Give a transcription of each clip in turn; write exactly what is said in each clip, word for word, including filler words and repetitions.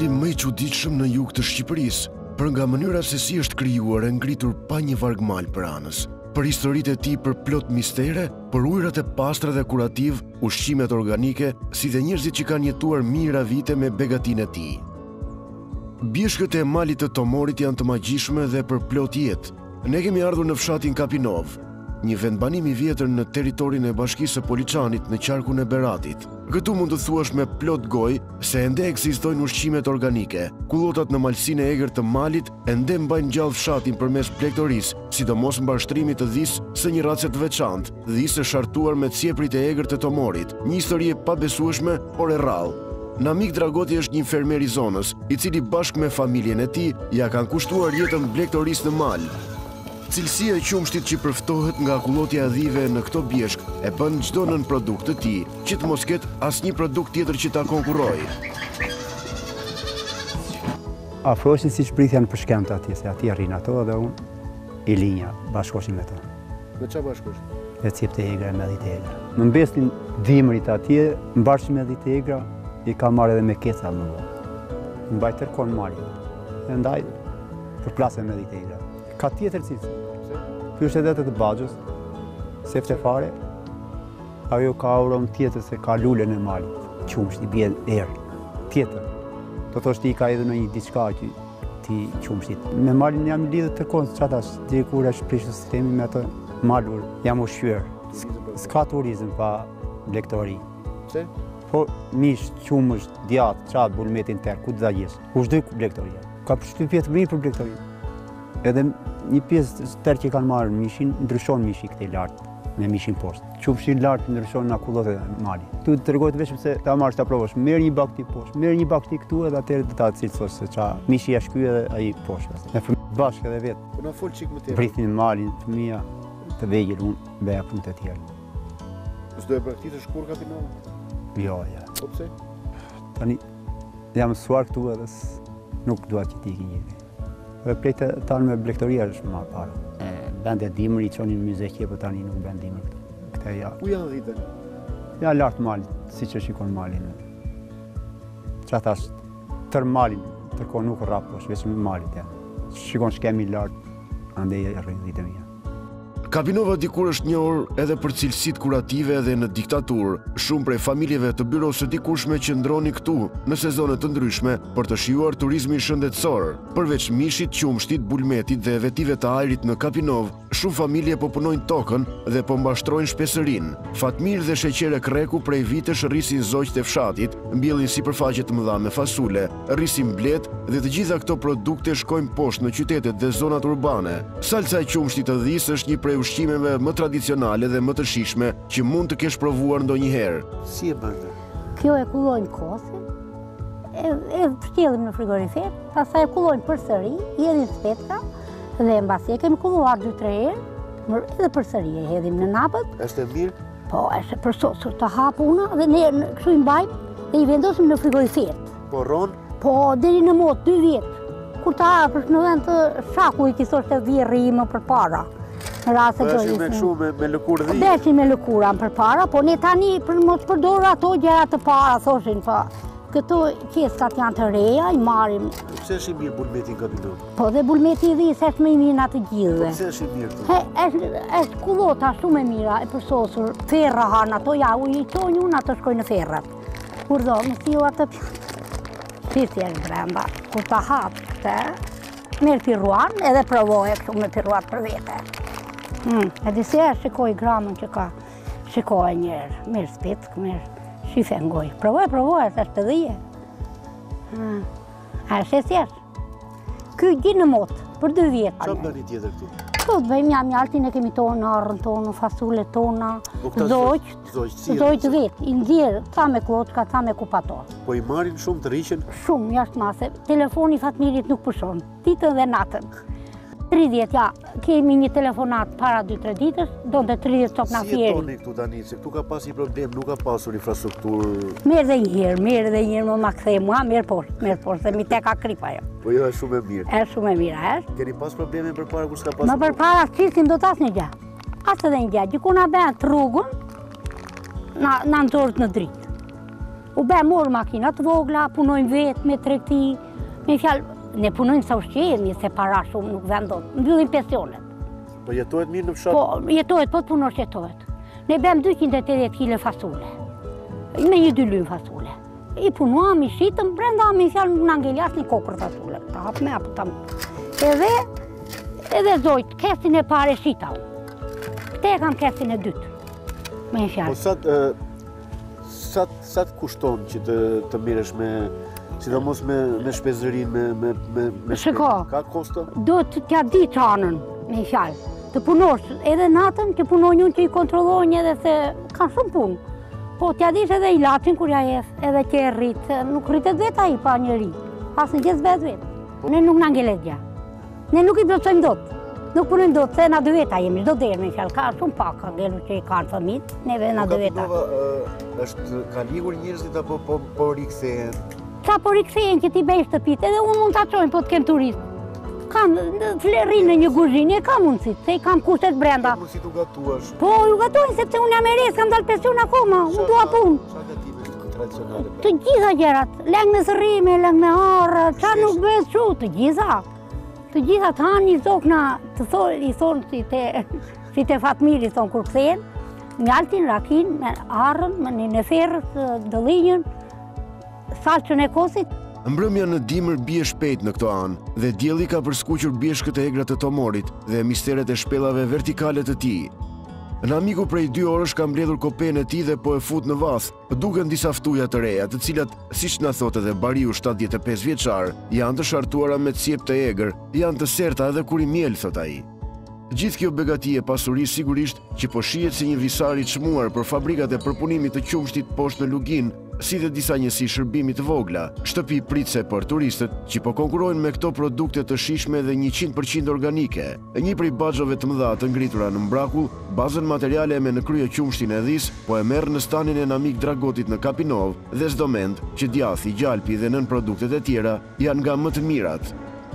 Mali më i çuditshëm në jug të Shqipërisë, për nga mënyra se si është krijuar e ngritur pa një vargmal për anës, për historitë e tij për plot mistere, për ujërat e pastra dhe kurativ, ushqimet organike, si dhe njerëzit që kanë jetuar mijëra vite me begatinë e tij. Bjeshkët e malit të Tomorit janë të magjishme dhe për plot jetë. Ne kemi ardhur në fshatin Kapinov, një vendbanim i vjetër në territorin e bashkisë së Poliçanit në qarkun e Beratit. Këtu mund të thuash me plot gojë se ende ekzistojnë ushqimet organike. Kullotat në malsinë e egër të malit ende mbajnë gjallë fshatin përmes blegtorisë, sidomos mbashtrimit të dhisë së një race të veçantë, dhisë e shartuar me ceprit e egër të Tomorit, një histori e pabesueshme, por e rrallë. Namik Dragoti është një fermer i zonës, i cili bashkë me familjen e tij ja kanë kushtuar jetën blegtorisë në mal. Cilësia e qumshtit që përftohet nga kullotja e dhive në këto bjeshk e bën çdo nën produkt të tij që të mos ketë asnjë produkt tjetër që ta konkurrojë. Afrohesin si shpritja në përshkend atje, se atje rrin ato dhe unë i linja, bashkoshim me to. Me çfarë bashkosh? Me cip të egra, me dhit e egra. Më mbesnin dimrit atje, mbarshim me dhit e egra, i ka marrë edhe me keca më vonë. Mbaj tërkon mali. E ndaj përplasem me dhit e egra. Ka tjetër cilësi. Ky është edhe të Baxhës, sefte fare. Ajo ka auron tjetër se ka lulën e malit. Qumshti bie erë. Tjetër. Do thoshti i ka edhe në një diçka që ti qumshtit. Me malin jam lidhur të kohës çatash, deri kur është prishur sistemi me ato malur, jam ushqyer. S'ka turizëm pa blegtori. Pse? Po mish, qumësh, djath, çat, bulmetin ter, ku të dagjesh. Kushtoj blegtoria. Ka përshtypje të mirë për blegtorinë. Edhe një pjesë tërë që kanë marrë mishin, ndryshon mishi këtej lartë, me mishin poshtë. Qumshi lartë ndryshon në kullot e mali. Tu të tregoj vetëm se ta marrësh ta provosh, merr një bakti poshtë, merr një bakti këtu edhe atëherë do ta cilësosh se ça mishi jashtë ky edhe ai poshtë. Me fëmijë bashkë edhe vet. Po na fol çik më tepër. Vritin malin, fëmia të vegjël unë bëja punë të tjera. S'do e praktikësh kur Kapinov? Jo, ja. Po pse? Tani jam mësuar këtu edhe nuk dua që t'i ikë. Dhe plejtë tanë me blegtoria është më parë. Bende dimër i qonin muze qepë, tani nuk bende dimër këtu. Këte ja. Ku janë dhitën? Ja lartë malit, si që shikon malin. Që ata tër malin, tërko nuk rrapë, është veç malit. Ja. Shikon shkemi lartë, ande e rrënë dhitën mija. Kapinova dikur është njohur edhe për cilësitë kurative dhe në diktaturë. Shumë prej familjeve të byrosë së dikurshme qëndroni këtu në sezone të ndryshme për të shijuar turizmin shëndetësor. Përveç mishit, qumshtit, bulmetit dhe vetive të ajrit në Kapinov, shumë familje po punojnë tokën dhe po mbashtrojnë shpesërinë. Fatmir dhe sheqere kreku prej vitesh rrisin zogjt e fshatit, mbjellin sipërfaqe të mëdha me fasule, rrisin blet dhe të gjitha këto produkte shkojnë poshtë në qytetet dhe zonat urbane. Salca e qumshtit të dhisë është një prej ushqimeve më tradicionale dhe më të shijshme që mund të kesh provuar ndonjëherë. Si e bën? Kjo e kullojnë kosin, e, e pështjellim në frigorifer, pastaj e kullojnë përsëri, hedhin spetka dhe mbasi e kemi kulluar dy tre herë, edhe përsëri e hedhim në napët. Është e mirë? Po, është e përsosur të hapuna dhe ne kështu i mbajmë dhe i vendosim në frigorifer. Po ron? Po deri në mot dy vjet. Kur ta hapësh në vend të shakut i thoshte dhjetë rrimë përpara. Në rast se do ishin me kështu me, me lëkurë dhi. Beshin me lëkura përpara, po ne tani për mos përdor ato gjëra të para, thoshin pa. Këto qeskat janë të reja, i marrim. Pse është i mirë bulmeti në Kapinov? Po dhe bulmeti i dhis është më i mirë nga të gjithëve. Po pse është i mirë? He, është është kullota shumë e mira, e përsosur. Ferra han ato, ja u i tonjë unë ato shkojnë në ferrat. Kur do, më siu atë piti është brenda. Kur ta hap këtë, merr pirruan edhe provoje kështu me pirruat për vete. Mm, e disi e shikoj gramën që ka, shikoj njerë, mirë spick, mirë shife ngoj. Provoj, provoj, se është pëdhije. Mm. A është e thjesht. Ky gjinë në motë, për dy vjetë. Qa bëni tjetër këtu? Këtu të bëjmë jam jaltin e kemi tonë, arën tonë, fasule tona, zogjt, zogjt vetë, i ndjerë, ca me kloçka, ca me kupator. Po i marrin shumë të rishën? Shumë, jashtë mase. Telefoni Fatmirit nuk pushon, ditën dhe natën. tridhjetë, ja, kemi një telefonat para dy tre ditës, do të tridhjetë top na fjeri. Si jetoni këtu tani, se këtu ka pas një problem, nuk ka pasur infrastrukturë? Merë dhe njërë, merë dhe njërë më ma këthej mua, merë poshtë, merë poshtë, dhe mi te ka kripa jo. Po jo, e shumë e mirë. E shumë e mirë, e? Keni pas probleme për para kur s'ka pasur? Më për para qisim do t'as një gjë. Asë edhe një gjë, gjikun a bënë të rrugën, na nëzorët në dritë. U be morë makinat vogla, punojmë vetë me tregti, me fjalë, ne punojmë sa ushqimi, se para shumë nuk vendot, mbyllim pensionet. Po jetohet mirë në fshat? Po, jetohet, po të punosh jetohet. Ne bem dyqind e tetëdhjetë kile fasule, me një dy lymë fasule. I punuam, i shitëm, brenda me fjalë në angeljas një kokër fasule. Ta hap me apo ta Edhe, edhe zojt, kesin e pare shita. Këte e kam kesin e dytë, me një fjalë. Po sa sa sa të kushton që të të miresh me sidomos me me shpezërin, me me me me Shiko, ka kosto? Do të t'ja di çanën, me një fjalë. Të punosh edhe natën, që punojnë unë që i kontrollojnë edhe se kanë shumë punë. Po t'ja dish edhe ilaçin kur ja jes, edhe që e rrit, nuk rritet vetë ai pa njëri. As në gjithë vetë vetë. Ne nuk na ngelet gjë. Ne nuk i plotësojmë dot. Nuk punojmë dot, se na dy veta jemi, çdo derë me fjalë. Ka shumë pak ka ngelu që i kanë fëmijët, neve na dy veta. Është ka ligur njerëzit apo po po rikthehen? Sa po rikthehen që ti bëj shtëpitë, edhe unë mund ta çojmë po të kem turist. Kam flerin në një kuzhinë, kam mundësit, se i kam kushtet brenda. Ka mundësi të gatuash? Po, ju gatojnë, sepse unë jam e re, s'kam dalë pension akoma, unë dua punë. Çfarë gatime tradicionale? Të gjitha gjërat, lëng me zërrime, lëng me arë, çfarë nuk bëhet kështu, të gjitha. Të gjitha të hanë një zokna, të thonë, i thonë si te, si te Fatmiri, thonë kur kthehen, mjaltin, rakin, me arën, me një neferës, dëllinjën, salçën e kosit. Mbrëmja në dimër bie shpejt në këto anë dhe dielli ka përskuqur bjeshkët e egra të Tomorit dhe misteret e shpellave vertikale të tij. Në amiku prej dy orësh ka mbledhur kopen e tij dhe po e fut në vath, duken disa ftuja të reja, të cilat, siç na thotë edhe Bariu shtatëdhjetë e pesë vjeçar, janë të shartuara me cjep të egër, janë të serta edhe kur i miel, thot ai. Gjithë kjo begati e pasuri sigurisht që po shihet si një visar i çmuar për fabrikat e përpunimit të qumshtit poshtë në Lugin, si dhe disa njësi shërbimi të vogla, shtëpi pritse për turistët që po konkurojnë me këto produkte të shishme dhe njëqind përqind organike. Një prej baxhove të mëdha të ngritura në Mbrakull, bazën materiale me në krye qumshtin e dhis, po e merr në stanin e Namik Dragotit në Kapinov dhe s'do mend që djathi, gjalpi dhe nën produktet e tjera janë nga më të mirat.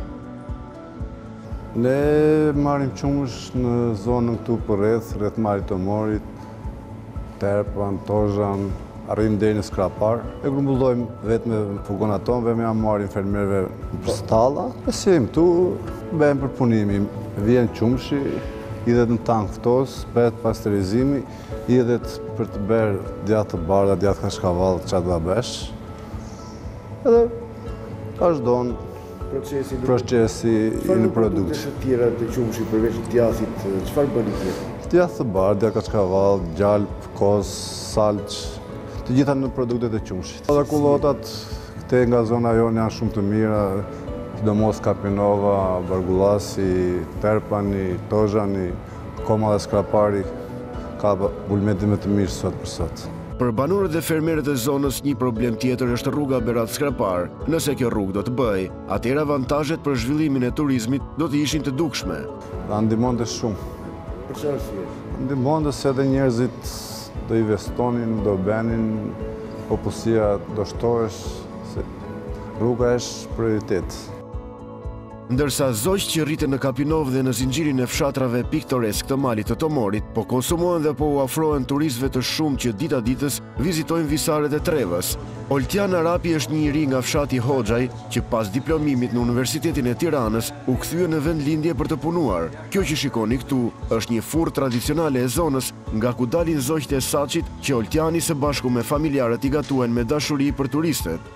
Ne marrim qumësh në zonën këtu për rreth, rreth malit të Tomorit, Terpan, Tozhan, arrim deri në Skrapar. E grumbullojmë vetë me fugonat tonë, me jam marrim fermerëve për stalla. E si jemi këtu, bëjmë përpunimi. Vjen qumëshi, idhet në tank ftos, bëhet pasteurizimi, idhet për të bërë djathë të bardha, djathë kashkavall, çfarë do bësh. Edhe vazhdon Procesi procesi në produkt. Çfarë të tjera të qumshit përveç djathit, çfarë bëni tjetër? Djathë të bardhë, djathë kashkavall, gjalp, kos, salç, të gjitha në produktet e qumshit. Edhe kullotat këte nga zona jonë janë shumë të mira, sidomos Kapinova, Bargullasi, Terpani, Tozhani, Koma dhe Skrapari, ka bulmeti më të mirë sot për sot. Për banorët dhe fermerët e zonës një problem tjetër është rruga Berat-Skrapar. Nëse kjo rrugë do të bëj, atëherë avantazhet për zhvillimin e turizmit do të ishin të dukshme. Dhe ndihmonte shumë. Për çfarë arsye? Ndihmonte se edhe njerëzit do investonin, do bënin, popullsia do shtohesh, se rruga është prioritet. Ndërsa zogjt që rriten në Kapinov dhe në zinxhirin e fshatrave piktoresk të malit të Tomorit, po konsumohen dhe po u afrohen turistëve të shumë që dita ditës vizitojnë visaret e Trevës. Oltjan Arapi është një iri nga fshati Hoxhaj që pas diplomimit në Universitetin e Tiranës u kthye në vend lindje për të punuar. Kjo që shikoni këtu është një furrë tradicionale e zonës nga ku dalin zogjt e Saçit që Oltjani së bashku me familjarët i gatuan me dashuri për turistët.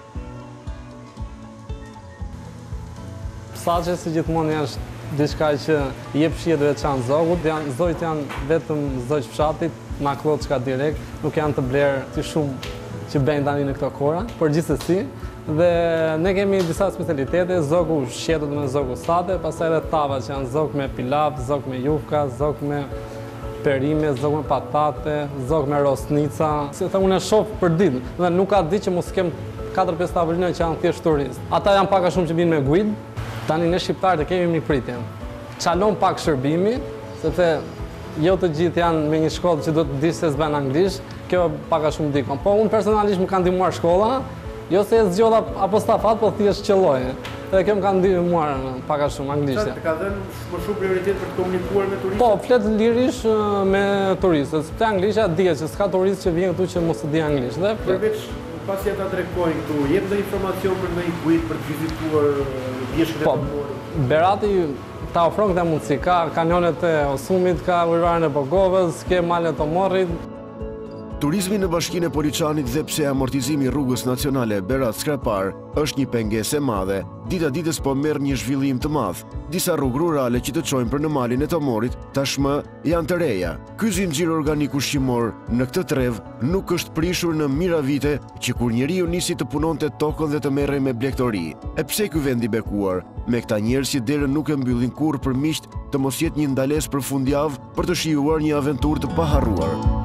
Saçi si gjithmonë është diçka që jep shije të veçantë zogut, janë zojt janë vetëm zogj fshatit, ma kloçka direkt, nuk janë të blerë të shumë që bëjnë tani në këto kora, por gjithsesi, dhe ne kemi disa specialitete, zogu shqetot me zogu sate, pastaj edhe tava që janë zog me pilav, zog me jufka, zog me perime, zog me patate, zog me rosnica. Si të unë e shoh për ditë, dhe nuk ka ditë që mos kem katër pesë tavolina që janë thjesht turistë. Ata janë pak a shumë që vinë me guid. Tani ne shqiptarët e kemi një pritje. Çalon pak shërbimi, sepse jo të gjithë janë me një shkollë që do të dish se s'bën anglisht, kjo pak a shumë dikon. Po unë personalisht më kanë ndihmuar shkolla, jo se e zgjodha apo stafat, po thjesht qelloj. Dhe kjo më kanë ndihmuar pak a shumë anglishtja. Ka dhënë më shumë prioritet për të komunikuar me turistët? Po, flet lirish me turistët. Sepse anglishtja dihet që s'ka turist që vjen këtu që mos e di anglisht. Dhe përveç Pas ja ta tregojnë këtu, jep ndonjë informacion për ndonjë guid për të vizituar bjeshkën e Po, Tomorit? Berati ta ofron këtë mundësi, ka kanionet e Osumit, ka ujërarin e Bogovës, ke malin e Tomorit. Turizmi në bashkinë e Poliçanit dhe pse amortizimi i rrugës nacionale Berat-Skrapar është një pengesë e madhe, dita ditës po merr një zhvillim të madh. Disa rrugë rurale që të çojnë për në malin e Tomorit tashmë janë të reja. Ky zinxhir organik ushqimor në këtë trev nuk është prishur në mijëra vite që kur njeriu nisi të punonte tokën dhe të merrej me blegtori. E pse ky vend i bekuar? Me këta njerëz që derën nuk e mbyllin kurrë për miqt të mos jetë një ndalesë për fundjavë për të shijuar një aventurë të paharruar.